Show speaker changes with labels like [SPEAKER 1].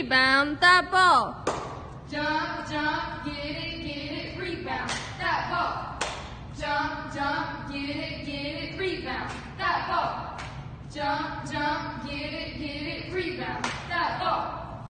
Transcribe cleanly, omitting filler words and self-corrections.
[SPEAKER 1] rebound that ball.
[SPEAKER 2] Jump, jump, get it, rebound that ball. Jump, jump, get it, rebound that ball. Jump, jump, get it, rebound that ball.